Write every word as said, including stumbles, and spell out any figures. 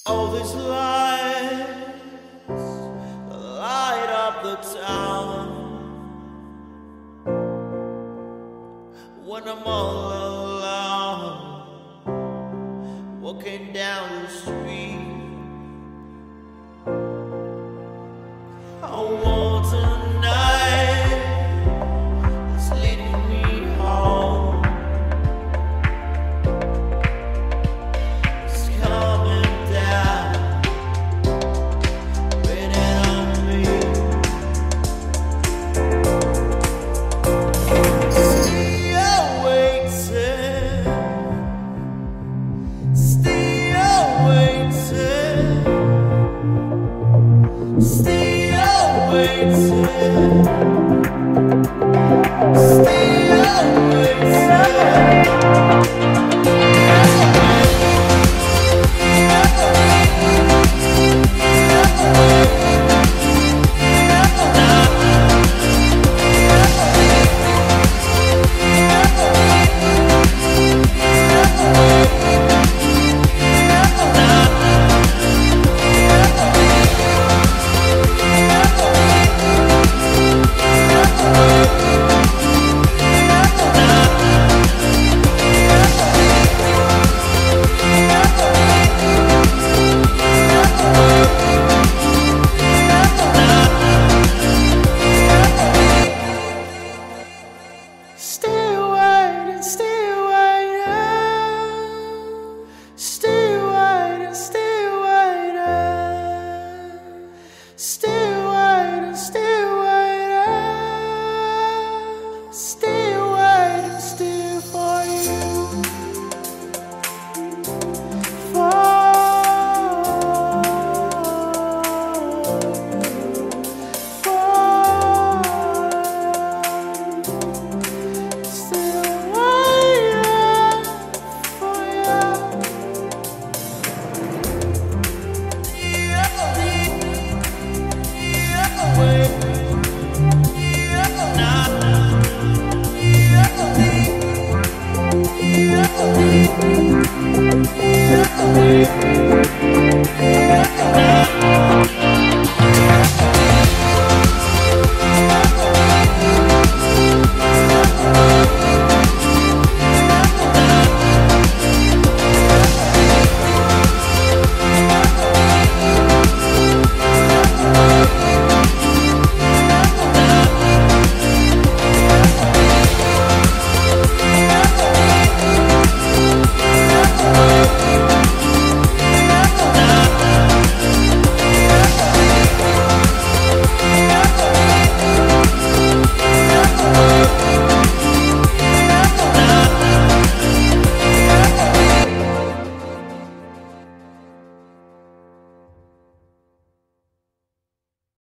All these lights light up the town. When I'm all alone, walking down the street, I want tonight is leading me home. It's coming down, waiting on me. Still waiting, still waiting, still waiting.